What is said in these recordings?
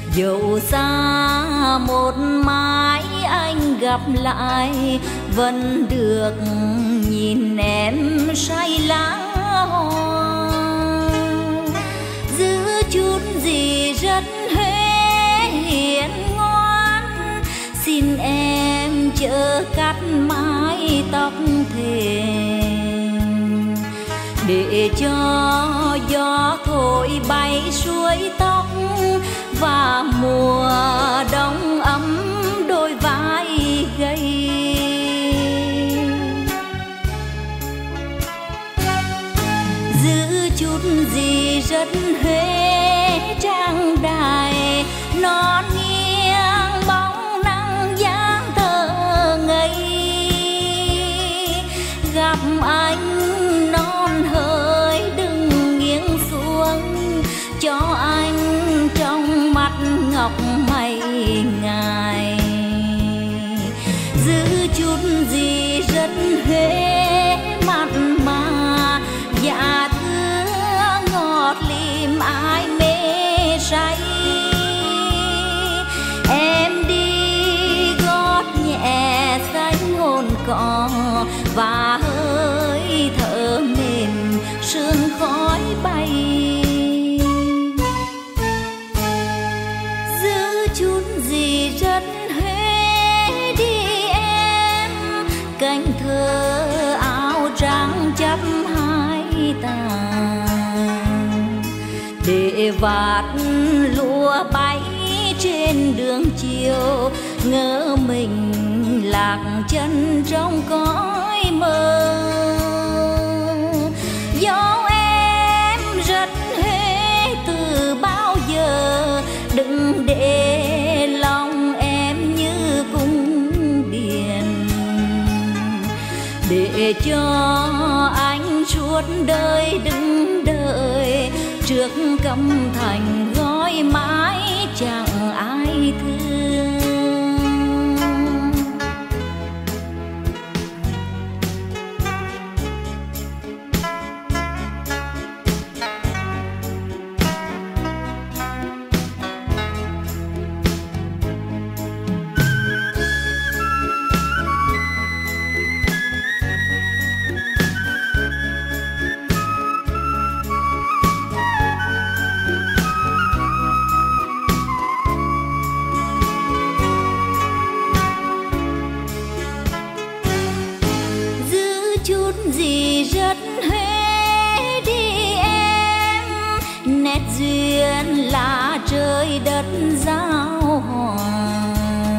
dẫu xa một mãi anh gặp lại vẫn được nhìn em say lá hoa. Giữ chút gì rất Huế hiền ngoan, xin em chớ cắt mái tóc thềm, để cho gió thổi bay suối tóc và mùa đông ấm đôi vai gầy. Giữ chút gì rất Huế trang đài, non nghiêng bóng nắng dáng thơ ngây. Gặp anh non hỡi đừng nghiêng xuống, cho anh trong mắt ngọc mây ngài. Giữ chút gì rất Huế mặn mà, dạ thưa ngọt lim ai mê say. Em đi gót nhẹ xanh hồn cỏ và hơi thở mềm sương khói bay. Giữ chút gì rất Huế đi em, cánh thơ áo trắng chắp hai tàng, để vạt lúa bay trên đường chiều, ngỡ mình lạc chân trong cõi mơ. Dẫu em rất Huế từ bao giờ, đừng để lòng em như cung điện, để cho anh suốt đời đứng đợi trước cấm thành gói mãi chẳng ai thương. Chút gì rất Huế đi em, nét duyên là trời đất giao hòa.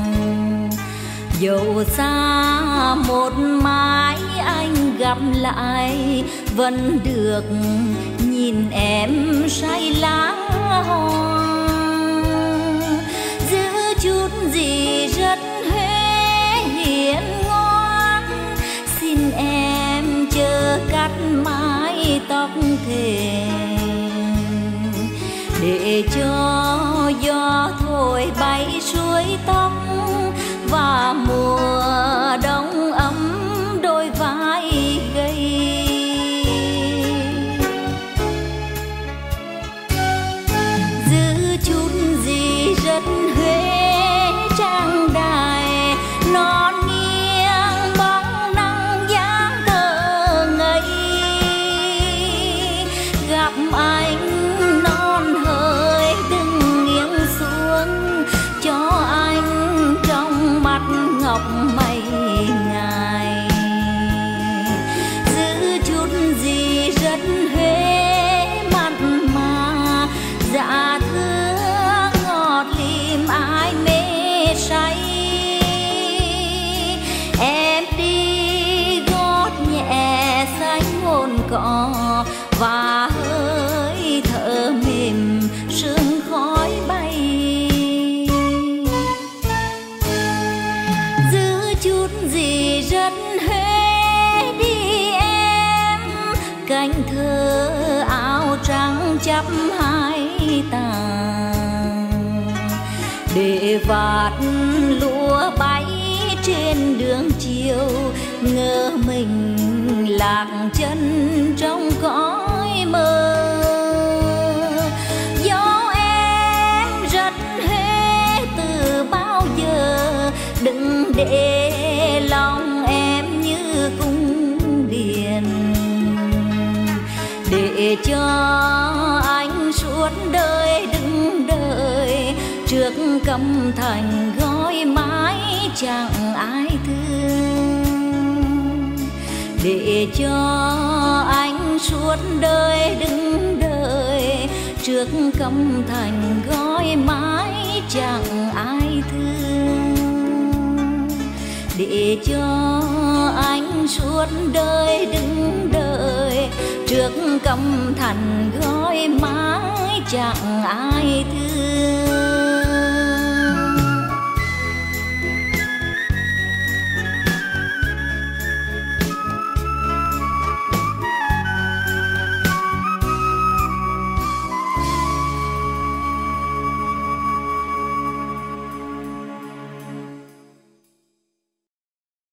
Dẫu xa một mãi anh gặp lại vẫn được nhìn em say lá hoa. Giữ chút gì rất Huế hiền ngoan, xin em chớ cắt mái tóc thềm, để cho gió thổi bay suối tóc và mùa đông ấm đôi vai gầy. Giữ chút gì rất Huế trang đài, non nghiêng bóng nắng dáng thơ ngây. Gặp anh non hỡi đừng nghiêng xuống, cho anh trong mắt ngọc mây ngài. Giữ chút gì rất Huế mặn mà, dạ thưa ngọt lim ai mê say. Em đi gót nhẹ xanh hồn cỏ và hơi thở mềm sương khói bay. Giữ chút gì rất Huế đi em, cánh thơ áo trắng chắp hai tàng, để vạt lúa bay trên đường chiều, ngỡ mình lạc chân trong cõi mơ. Dẫu em rất Huế trước cẩm thành gói mãi chẳng ai thương, để cho anh suốt đời đứng đợi trước cẩm thành gói mãi chẳng ai thương, để cho anh suốt đời đứng đợi trước cẩm thành gói mãi chẳng ai thương.